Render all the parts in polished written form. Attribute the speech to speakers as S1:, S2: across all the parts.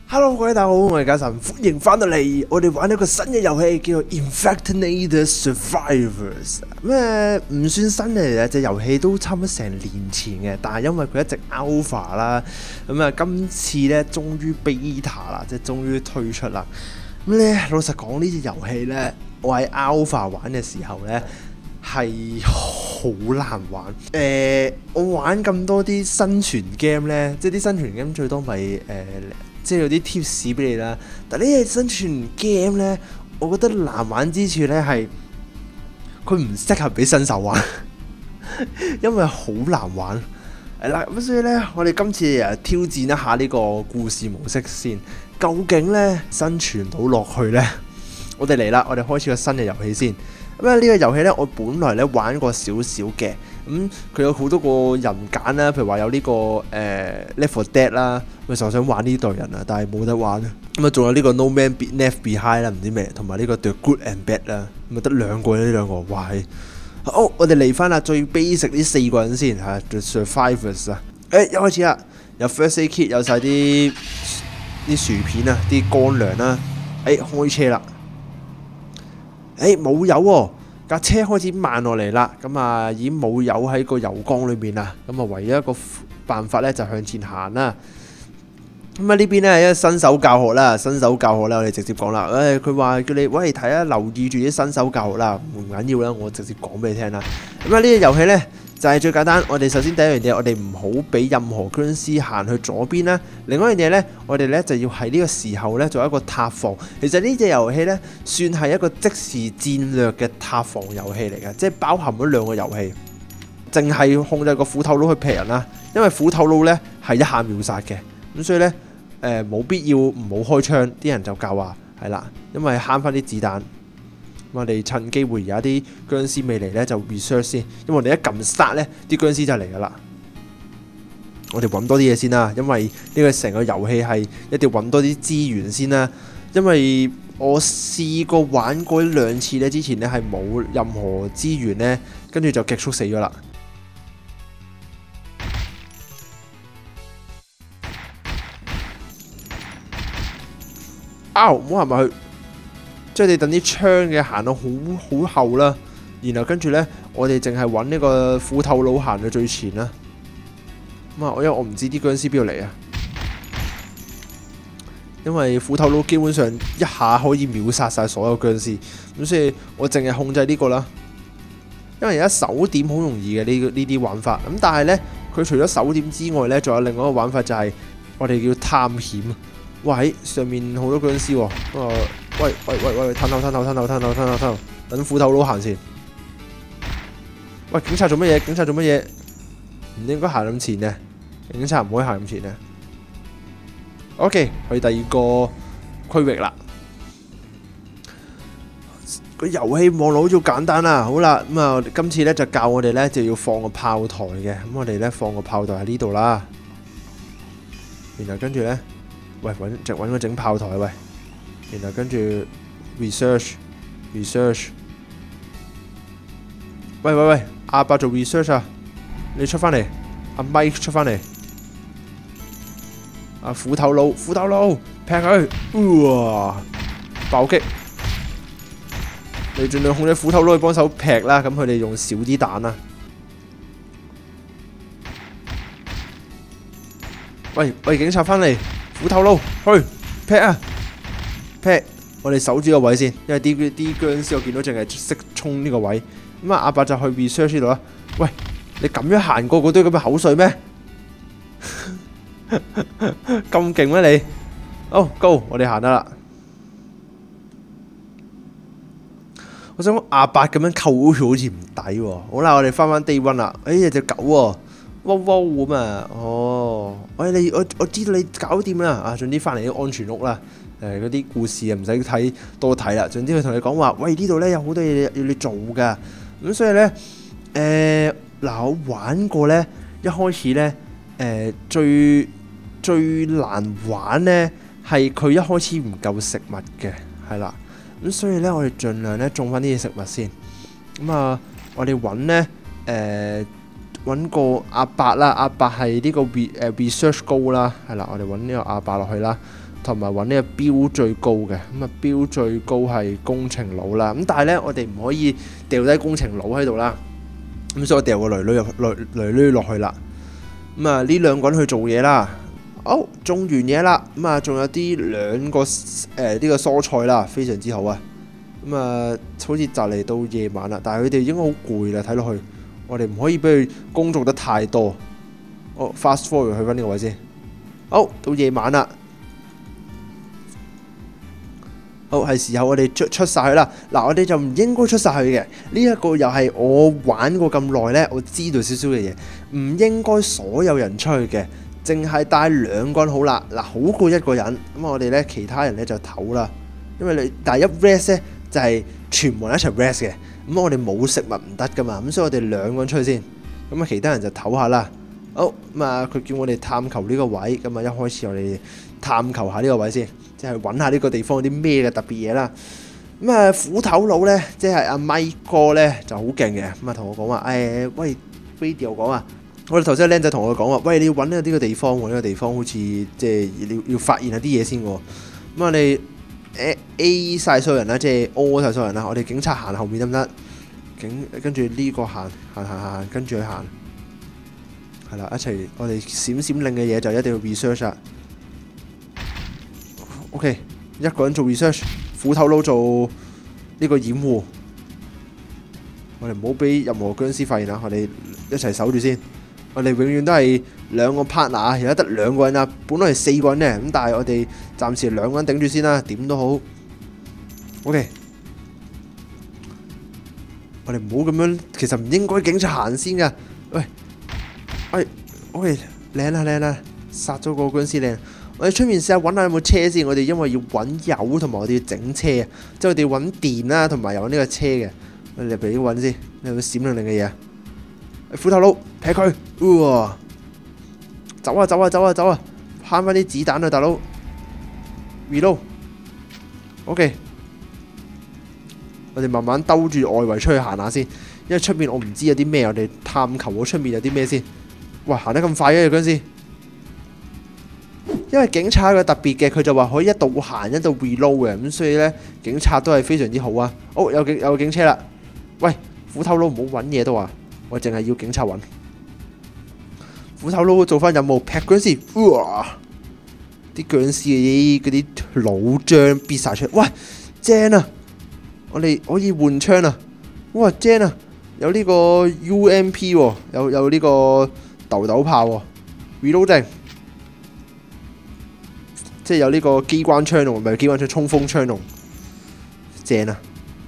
S1: Hello，各位大家好，我係嘉臣，歡迎翻到嚟。我哋玩一個新嘅遊戲，叫做 Infected Survivors。唔算新嘅，隻遊戲都差唔多成年前嘅，但係因為佢一直 alpha 啦，今次咧終於 beta 啦，即係終於推出啦。老實講呢隻遊戲咧，我喺 alpha 玩嘅時候咧係好難玩。我玩咁多啲生存 game 咧，即係啲生存 game 最多咪即係有啲 tips 俾你啦，但呢隻生存 game 咧，我覺得難玩之處咧係佢唔適合俾新手玩，因為好難玩。咁所以咧，我哋今次挑戰一下呢個故事模式先，究竟咧生存到落去咧？我哋嚟啦，我哋開始個新嘅遊戲先。呢個遊戲咧，我本來咧玩過少少嘅，佢有好多個人揀啦，譬如話有呢個Left 4 Dead 啦，我想玩呢隊人啊，但係冇得玩。仲有呢個 No Man Left Behind 啦，唔知咩，同埋呢個 The Good and Bad 啦，得兩個呢兩個，哇！好，我哋嚟翻啦，最 basic 呢4個人先嚇 The Survivors 啊。一開始啦，有 First Aid Kit， 有晒啲薯片啊，啲乾糧啦。開車啦。冇油喎，架車開始慢落嚟啦，已經冇油喺個油缸裏面啦，唯一一個辦法咧就向前行啦。呢邊咧係一個新手教學啦，我哋直接講啦。佢話叫你喂睇下，留意住啲新手教學啦，唔緊要啦，我直接講俾你聽啦。呢個遊戲咧就係最簡單，我哋首先第一樣嘢，我哋唔好俾任何僵屍行去左邊啦。另外一樣嘢咧，我哋咧就要喺呢個時候咧做一個塔防。其實呢隻遊戲咧算係一個即時戰略嘅塔防遊戲嚟嘅，即係包含咗兩個遊戲，淨係控制個斧頭佬去劈人啦。因為斧頭佬咧係一下秒殺嘅，咁所以咧冇必要唔好開槍。啲人就教話係啦，因為慳翻啲子彈。我哋趁機會而家啲僵屍未嚟咧，就 research 先，因為我哋一撳殺咧，啲僵屍就嚟噶啦。我哋揾多啲嘢先啦，因為呢個成個遊戲係一定要揾多啲資源先啦。因為我試過玩過2次咧，之前咧係冇任何資源咧，跟住就極速死咗啦。唔好行埋去。即係你等啲槍嘅行到好後啦，然後跟住呢，我哋淨係揾呢個斧頭佬行到最前啦。因為我唔知啲僵屍邊度嚟啊。因為斧頭佬基本上一下可以秒殺晒所有僵屍，咁所以我淨係控制呢個啦。因為而家手點好容易嘅呢啲玩法，但係呢，佢除咗手點之外呢，仲有另外一個玩法就係我哋叫探險。哇！喺上面好多僵屍喎，喂！褪後，等斧頭佬行先。喂！警察做乜嘢？唔應該行咁前嘅，警察唔可以行咁前嘅。OK， 去第二個區域啦。個遊戲望落好似好簡單啦。好啦，今次咧就教我哋咧就要放個炮台嘅。我哋咧放個炮台喺呢度啦。然後跟住咧。喂，揾個整炮台喂，然後跟住 research， 喂，阿伯做 research 啊，你出翻嚟，阿 Mike 出翻嚟，阿斧頭佬劈佢，哇，爆擊，你盡量控制斧頭佬去幫手劈啦，咁佢哋用少啲彈啦。喂，警察翻嚟。斧頭佬去劈啊！劈！我哋守住個位先，因為啲僵屍我見到淨係識衝呢個位。阿伯就去 research 呢度啦。喂，你咁樣行過嗰堆咁嘅口水咩？咁勁咩你？好 ，go！ 我哋行得啦。我想講阿伯咁樣扣好似唔抵喎。好啦，我哋翻 day one 啦。有隻狗喎。汪咁啊！喂，我知道你搞掂啦。總之翻嚟啲安全屋啦。嗰啲故事唔使多睇啦。總之佢同你講話，喂，呢度咧有好多嘢要你做噶。咁所以咧，我玩過咧，一開始咧，最難玩咧係佢一開始唔夠食物嘅，係啦。咁所以咧，我哋盡量咧種翻啲嘢食物先。我哋揾咧，揾個阿伯啦，阿伯係呢個research 高啦，係啦，我哋揾呢個阿伯落去啦， 同埋揾呢個標最高嘅。咁啊，標最高係工程佬啦。咁但係呢，我哋唔可以掉低工程佬喺度啦。咁所以我掉個女女落去啦。咁啊，呢兩個人去做嘢啦。好，種完嘢啦。咁啊，仲有啲兩個呢個蔬菜啦，非常之好啊。咁啊，好似就嚟到夜晚啦，但係佢哋應該好攰啦，睇落去。我哋唔可以俾佢工作得太多。哦 ，fast forward 去翻呢個位先。好，到夜晚啦。好，係時候我哋出晒去啦。嗱，我哋就唔應該出晒去嘅。呢一個又係我玩過咁耐呢，我知道少少嘅嘢，唔應該所有人出去嘅，淨係帶兩個人好啦。嗱，好過一個人。咁我哋呢，其他人呢就唞啦。因為你第一 rest 呢，就係全部人一齊 rest 嘅。咁我哋冇食物唔得噶嘛。咁所以我哋兩個人出去先。咁啊，其他人就唞下啦。好，咁啊，佢叫我哋探求呢個位。咁啊，一開始我哋探求下呢個位先。即係揾下呢個地方有啲咩嘅特別嘢啦。咁啊，斧頭佬呢，即係阿咪哥呢，就好勁嘅。咁啊，同我講話，喂 ，video 講啊，我哋頭先個僆仔同我講話，喂，你要揾呢個地方喎，呢個地方好似即係要發現下啲嘢先喎。咁我哋 A 晒所有人啦，即係 O 晒所有人啦。我哋警察行後面得唔得？跟住呢個行，跟住去行。係啦，一齊我哋閃令嘅嘢就一定要 research 啦。OK， 一個人做 research， 斧頭佬做呢個掩護。我哋唔好俾任何僵屍發現啦，我哋一齊守住先。我哋永遠都係兩個 partner 啊，而家得兩個人啊，本來係四個人嘅，咁但係我哋暫時兩個人頂住先啦，點都好。OK， 我哋唔好咁樣，其實唔應該警察行先噶。喂，OK， 靚啦，殺咗個僵屍靚。我哋出面試下揾下有冇車先，我哋因為要揾油同埋我哋要整車啊，即係我哋要揾電啦，同埋有呢個車嘅。我哋俾揾先，有冇閃令嘅嘢啊？斧頭佬劈佢，走啊，慳翻啲子彈啊，大佬 reload。OK， 我哋慢慢兜住外圍出去行下先，因為出面我唔知有啲咩，我哋探求我出面有啲咩先。哇，行得咁快嘅嗰陣時。因為警察有個特別嘅，佢就話可以一度行一度 reload 嘅，咁所以呢，警察都係非常之好啊。哦，有警車啦！喂，斧頭佬唔好揾嘢都話，我淨係要警察揾。斧頭佬做翻任務，劈殭屍，哇！啲殭屍嗰啲腦漿必晒出嚟，喂，正啊！我哋可以換槍啊！哇，正啊！有呢個 UMP 喎，有呢個豆炮喎 ，reloading。即係有呢個機關槍龍，唔係機關槍，衝鋒槍龍，正啊！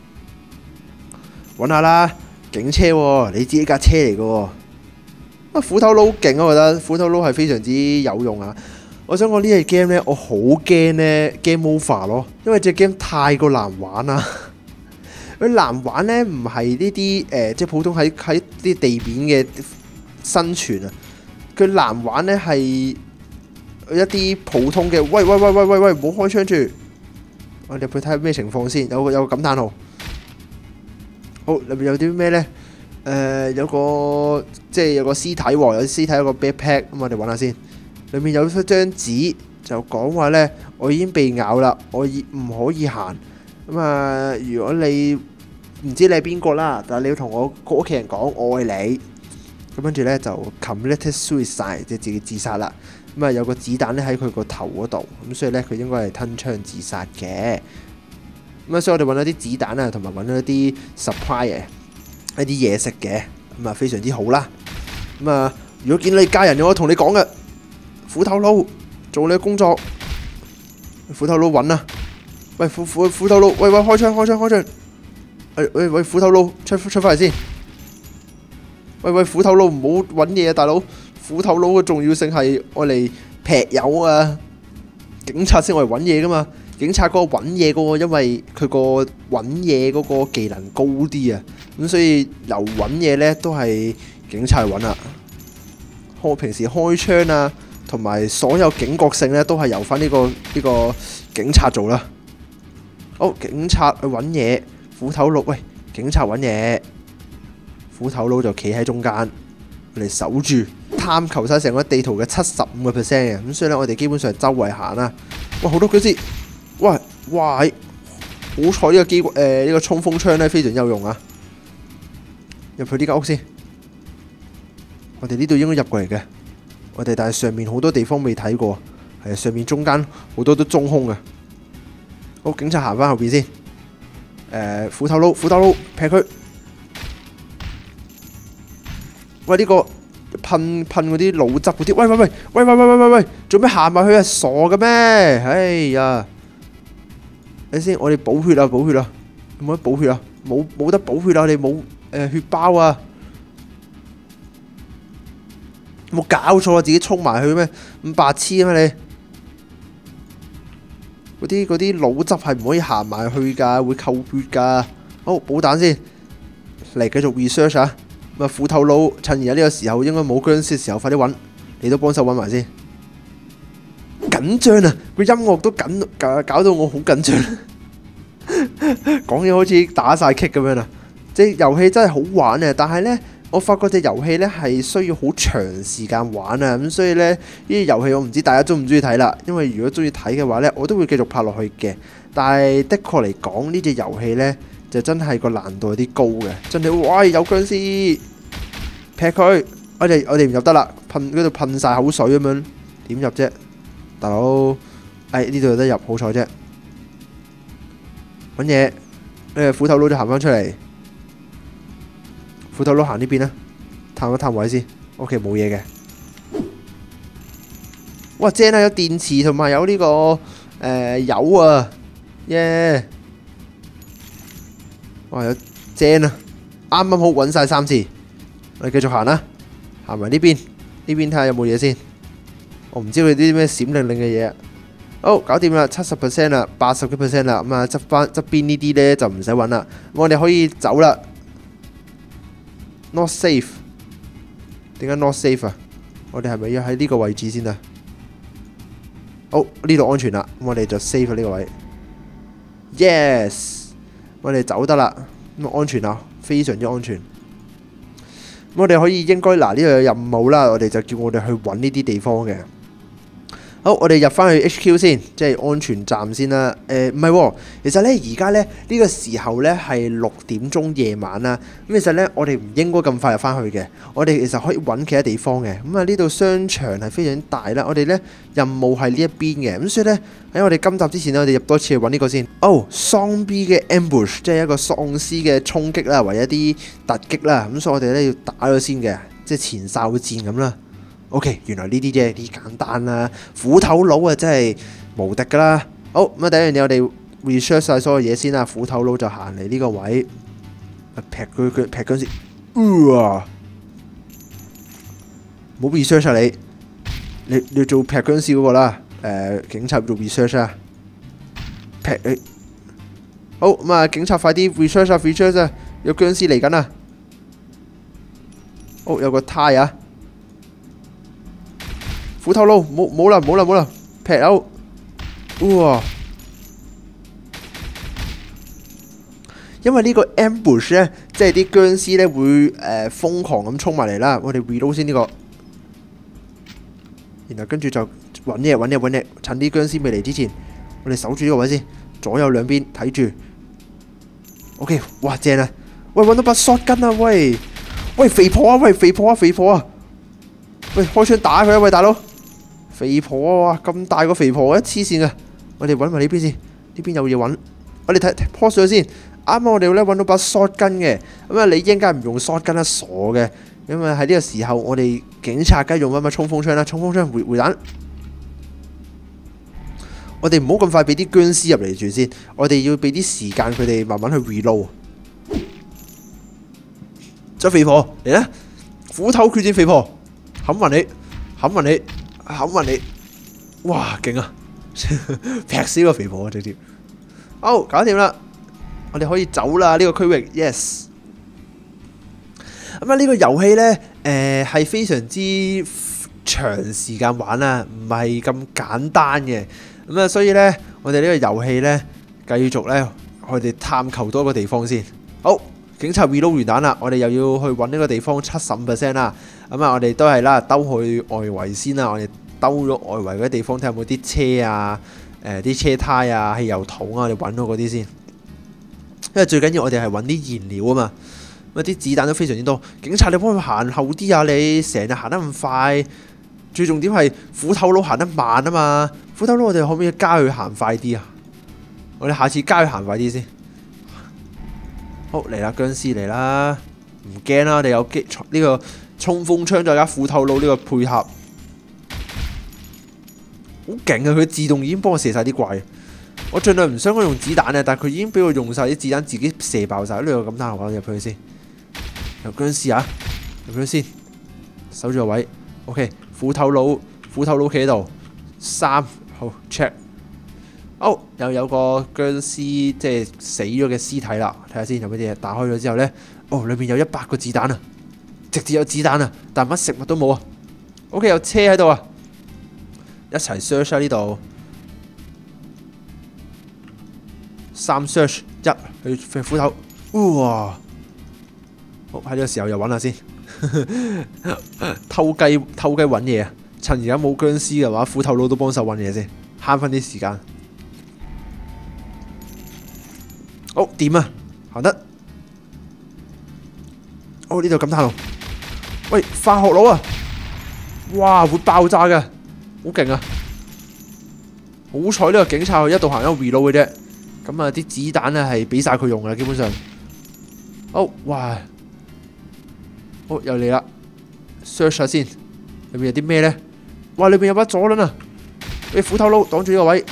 S1: 揾下啦，警車喎，你自己架車嚟嘅喎。啊，斧頭佬好勁啊！我覺得斧頭佬係非常之有用啊！我想講呢隻 game 呢，我好驚呢 game over 咯，因為隻 game 太過難玩啦。佢難玩呢，唔係呢啲即係普通喺啲地面嘅生存啊。佢難玩呢係一啲普通嘅，喂，唔好開槍住。我哋入去睇下咩情況先。有個感嘆號。好，裏面有啲咩呢？有個即係有個屍體喎，有啲屍體有個 backpack，咁我哋揾下先。裏面有張紙就講話呢，我已經被咬啦，我唔可以行。咁啊，如果你唔知你係邊個啦，但係你要同我個屋企人講我愛你。咁跟住呢，就 committed suicide， 即係自己自殺啦。咁啊，有個子彈咧喺佢個頭嗰度，咁所以咧佢應該係吞槍自殺嘅。咁啊，所以我哋揾咗啲子彈啊，同埋揾咗啲 supply 嘅一啲嘢食嘅，咁啊非常之好啦。咁啊，如果見到你家人嘅，我同你講嘅，斧頭佬做你嘅工作，斧頭佬揾啊！喂，斧頭佬，喂，開槍！喂，斧頭佬出翻嚟先！喂，斧頭佬唔好揾嘢啊，大佬！斧頭佬嘅重要性係愛嚟劈友啊！警察先愛嚟揾嘢噶嘛，警察嗰個揾嘢嗰個，因為佢個揾嘢嗰個技能高啲啊，咁所以由揾嘢呢都係警察去揾啦。我平時開槍啊，同埋所有警覺性呢都係由翻呢個警察做啦。好，警察去揾嘢，斧頭佬喂，警察揾嘢，斧頭佬就企喺中間嚟守住。探求晒成個地圖嘅75%嘅，咁所以咧我哋基本上周圍行啦。 哇，好多僵屍！哇哇，好彩呢個呢個衝鋒槍咧非常有用啊！入去呢間屋先，我哋呢度應該入過嚟嘅。我哋但係上面好多地方未睇過，係上面中間好多都中空啊！好，警察行翻後邊先。斧頭佬劈佢！喂，呢個噴嗰啲腦汁嗰啲，喂，做咩行埋去啊？傻嘅咩？哎呀！睇先，我哋補血啊！有冇得補血啊？冇得補血啊！我哋冇血包啊！冇搞錯啊！自己衝埋去咩？咁白痴啊你！嗰啲腦汁係唔可以行埋去㗎，會扣血㗎。好，補彈先，嚟繼續 research 啊！咁啊，斧頭佬趁而家呢個時候應該冇僵屍嘅時候，快啲揾，你都幫手揾埋先。緊張啊！個音樂都搞到我好緊張。講嘢好似打晒棘咁樣啊！即係遊戲真係好玩啊，但係呢，我發覺隻遊戲呢係需要好長時間玩啊，咁所以呢，呢啲遊戲我唔知大家中唔中意睇啦。因為如果中意睇嘅話呢，我都會繼續拍落去嘅。但係的確嚟講，呢隻遊戲呢，就真係個難度有啲高嘅，真係哇有僵屍劈佢，我哋唔入得啦，嗰度噴晒口水咁樣，點入啫，大佬？呢度有得入，好彩啫。揾嘢，斧頭佬就行翻出嚟，斧頭佬行呢邊啦，探一探位先。OK， 冇嘢嘅。哇，正啊！有電池同埋有呢個油啊，耶！哇，有正啊！啱啱好揾晒3次，我哋繼續行啦，行埋呢邊睇下有冇嘢先。我唔知佢啲咩閃靈靈嘅嘢。好，搞掂啦，70% 啦，80幾%啦。咁啊，側邊呢啲呢就唔使揾啦。我哋可以走啦。Not safe， 點解 not safe 啊？我哋係咪要喺呢個位置先啊？好，呢度安全啦，咁我哋就 save 呢個位。Yes， 我哋走得啦，咁安全啦，非常之安全。咁我哋可以應該嗱呢度有任務啦，我哋就叫我哋去揾呢啲地方嘅。好，我哋入翻去 HQ 先，即係安全站先啦。唔係喎，其實呢，而家呢，呢個時候呢係6點鐘夜晚啦。咁其實呢，我哋唔應該咁快入翻去嘅。我哋其實可以揾其他地方嘅。咁啊，呢度商場係非常大啦。我哋呢任務係呢一邊嘅。咁所以呢，喺我哋今集之前呢，我哋入多次去揾呢個先。Zombie 嘅 ambush， 即係一個喪屍嘅衝擊啦，或者一啲突擊啦。咁所以我哋呢要打咗先嘅，即係前哨戰咁啦。OK， 原來呢啲啫，啲簡單啦。斧頭佬啊，真係無敵噶啦。好，咁啊，第一樣嘢我哋 research 晒所有嘢先啦。斧頭佬就行嚟呢個位，劈佢劈嗰時，冇 research 啊你要做劈僵屍嗰個啦。警察做 research 啊，劈你。好，咁啊，警察快啲 research 啊，有僵屍嚟緊啊。好，有個胎啊。斧頭佬，冇啦，劈out，哇！因為呢個 ambush 咧，即係啲僵屍咧會瘋狂咁衝埋嚟啦。我哋 reload 先呢個，然後跟住就揾嘢，趁啲僵屍未嚟之前，我哋守住呢個位先，左右兩邊睇住。OK， 哇正啊！喂，揾到把 shotgun 啊！喂，肥婆啊！喂，開槍打佢啊！喂，大佬！肥婆啊！咁大個肥婆，黐線嘅。我哋揾埋呢邊先，呢邊有嘢揾。我哋睇 pause 咗先。啱啱我哋咧揾到把 shotgun 嘅，咁啊你應該唔用 shotgun 啦，傻嘅。咁啊喺呢個時候，我哋警察梗係用乜衝鋒槍啦，衝鋒槍回彈。我哋唔好咁快俾啲僵屍入嚟住先，我哋要俾啲時間佢哋慢慢去 reload。隻肥婆嚟啦！斧頭決戰肥婆，冚暈你，哇勁啊！劈死個肥婆啊！直接，好搞掂啦，我哋可以走啦呢個區域 ，yes。咁啊呢個遊戲呢，係非常之長時間玩啦，唔係咁簡單嘅。咁啊所以呢，我哋呢個遊戲呢，繼續呢，我哋探求多個地方先。好。警察 reload 完彈啦，我哋又要去揾呢個地方75% 啦。咁啊，我哋都係啦，兜去外圍先啦。我哋兜咗外圍嗰啲地方睇下有冇啲車啊， 啲車胎啊、汽油桶啊，我哋揾到嗰啲先。因為最緊要我哋係揾啲燃料啊嘛。咁啲子彈都非常之多。警察你幫佢行後啲啊！你成日行得咁快，最重點係斧頭佬行得慢啊嘛。斧頭佬我哋可唔可以加佢行快啲啊？我哋下次加佢行快啲先。好嚟啦，僵屍嚟啦！唔驚啦，我哋有呢個衝鋒槍再加斧頭佬呢個配合，好勁啊！佢自動已經幫我射晒啲怪。我盡量唔想佢用子彈啊，但係佢已經俾我用晒啲子彈，自己射爆晒。呢個咁單我入去先。有僵屍啊！入去先，守住個位。OK， 斧頭佬企喺度。3好 check。又有個僵屍即係死咗嘅屍體啦。睇下先有乜嘢。打開咗之後呢，裏面有100個子彈啊！直接有子彈啊！但乜食物都冇啊。OK， 有車喺度啊！一齊 search 喺呢度。3 search 1去斧頭。哇！好喺呢個時候又揾下先，偷雞揾嘢啊！趁而家冇僵屍嘅話，斧頭佬都幫手揾嘢先，慳翻啲時間。好掂啊，行得。呢度咁探路。喂，化學佬啊！哇，會爆炸嘅，好勁啊！好彩呢個警察一度行一度 reload 嘅啫。咁啊，啲子彈咧係俾晒佢用嘅，基本上。哇！又嚟啦 ，search 下先，裏面有啲咩咧？哇！裏面有把左輪啊！俾斧頭佬擋住呢個位。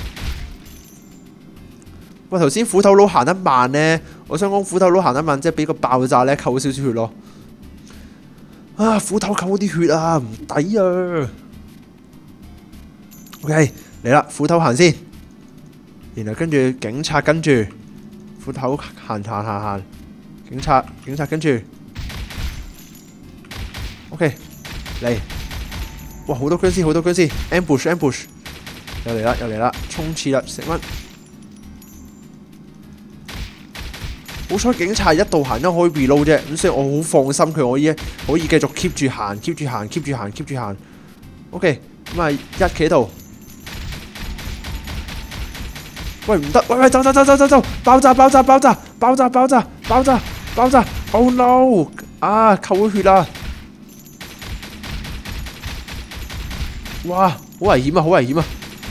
S1: 喂，頭先斧頭佬行得慢咧，我想講斧頭佬行得慢，即係俾個爆炸咧扣少少血咯。斧頭扣啲血啊，唔抵啊 ！OK， 嚟啦，斧頭行先，然後跟住警察跟住，斧頭行，警察跟住。OK， 嚟，哇！好多僵屍 ，ambush， 又嚟啦，衝刺啦，食乜？好彩警察一度行都可以 reload 啫，咁所以我好放心佢可以繼續 keep 住行。OK， 咁啊一企喺度，喂唔得，喂走，爆炸 ！Oh no！ 扣咗血啦！哇，好危險啊！好危險啊！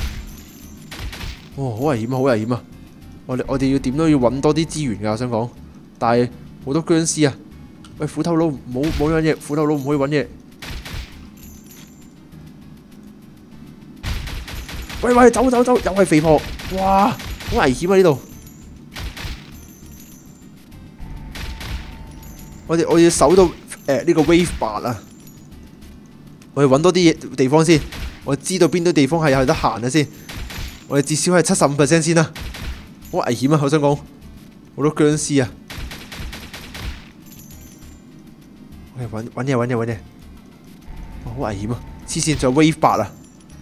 S1: 我哋要點都要揾多啲資源㗎，我想講。但係好多僵屍啊！喂，斧頭佬冇樣嘢，斧頭佬唔可以揾嘢。喂，走，又係肥婆！哇，好危險啊呢度！我要守到呢個 wave bar 啊！我哋揾多啲地方先，我知道邊啲地方係有得行啊先。我哋至少係75% 先啦。好危險啊！我想講好多僵屍啊！我哋揾嘢，好危險啊！黐線，仲有 wave 8啊！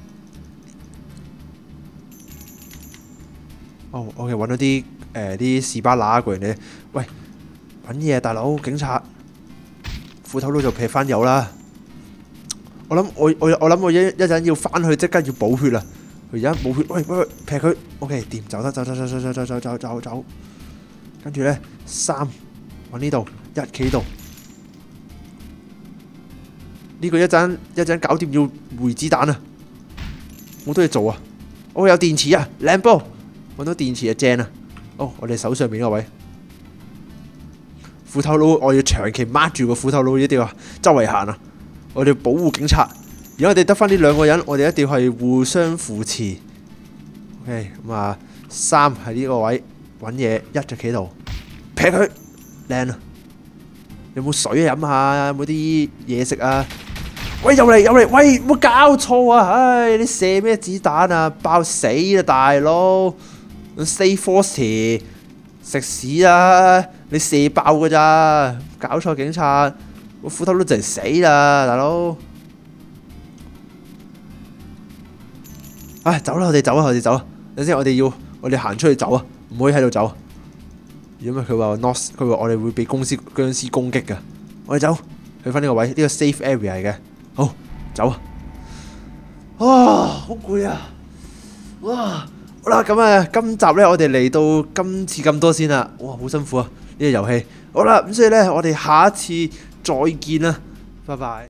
S1: 我哋揾到啲士巴拿過嚟咧。喂，揾嘢啊，大佬！警察，斧頭佬就劈翻油啦！我諗我一陣要翻去，即刻要補血啦！佢而家冇血，喂，劈佢 ，OK， 掂，走得，走，跟住咧3揾呢度，1企呢度，呢個一陣搞掂要回子彈啊！好多嘢做啊！有電池啊，靚波，揾到電池啊，正啊！我哋手上面呢個位，斧頭佬，我要長期掹住個斧頭佬，一定要周圍行啊！我哋保護警察。而家我哋得翻呢2個人，我哋一定要係互相扶持。OK， 咁啊，3喺呢個位揾嘢，1就企度，劈佢，靚啊！有冇水飲下？有冇啲嘢食啊？喂，又嚟！喂，冇搞錯啊！唉，你射咩子彈啊？爆死啦，大佬！Stay frosty， 食屎啦！你射爆㗎咋？搞錯警察，個斧頭佬就嚟死啦，大佬！走啦！我哋走啊！等先，我哋行出去走啊！唔可以喺度走。如果唔係佢話我哋會被僵屍攻擊㗎。我哋走，去翻呢個位，呢個 safe area 嚟嘅。好，走啊！好攰啊！哇！ 好啦，咁啊，今集呢，我哋嚟到今次咁多先啦。哇，好辛苦啊呢個遊戲。好啦，咁所以呢，我哋下一次再見啦，拜拜。